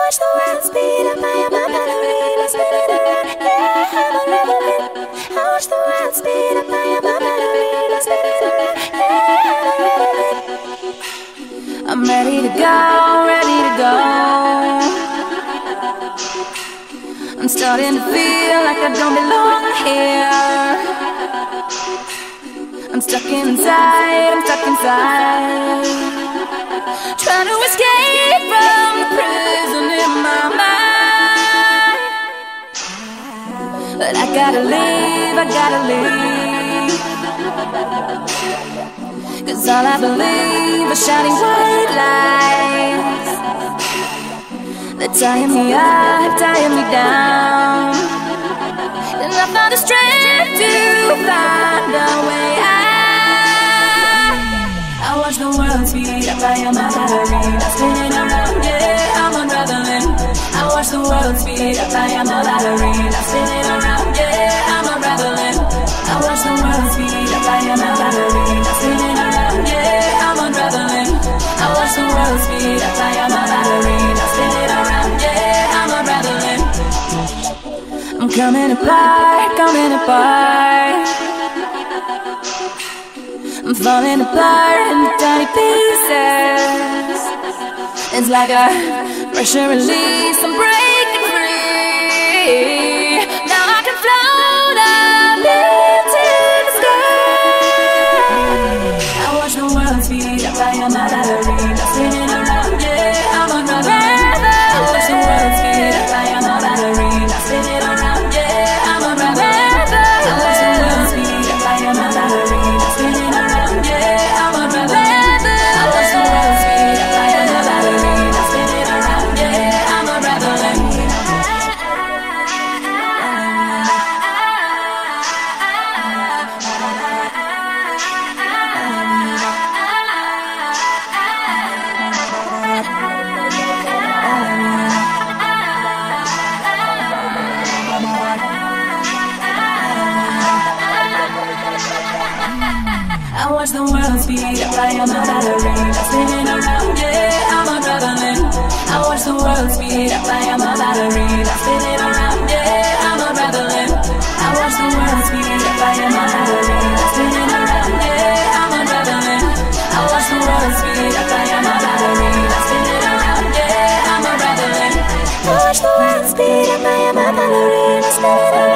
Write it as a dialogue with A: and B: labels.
A: watch the world speed up. I am a ballerina, spinning around. Yeah, I'm unraveling. I watch the world speed up. I am a ballerina, spinning around. Yeah, I'm unraveling. I'm ready to go, ready to go. I'm starting to feel like I don't belong here. I'm stuck inside, I'm stuck inside, trying to escape from the prison in my mind. But I gotta leave, I gotta leave, 'cause all I believe are shining white lights. They're tying me up, tying me down, and I found the strength to find a way out. I watch the world speed up. I am a ballerina, spinning around, yeah, I'm unraveling. I watch the world speed up. I am a ballerina, spinning around, yeah, I'm unraveling. I watch the world speed up. I am a ballerina, spinning around, yeah, I'm unraveling. I watch the world speed up. I am a ballerina, spinning around, yeah, I'm unraveling. I'm coming apart, coming apart. I'm falling apart into tiny pieces. It's like a pressure release, I'm breaking free. Now I can float up into the sky. I watch the world speed up. I am a ballerina, spinning around, yeah, I'm unraveling. I watch the world speed up. I am a ballerina, spinning around, yeah, I'm unraveling. I watch the world speed up. I am a ballerina, spinning around, yeah, I'm unraveling. I watch the world speed up. I am a ballerina, spinning around, yeah, I'm unraveling. I watch the world speed up. I am a ballerina, spinning around, yeah, I'm unraveling. I watch the world speed up. I am a ballerina, spinning around, yeah, I'm unraveling. I watch the world speed up. I am a ballerina, spinning around, yeah, I'm unraveling. I watch the world speed up. I am a ballerina, spinning around, yeah, I'm unraveling. I watch the world speed up. I am a ballerina, spinning around.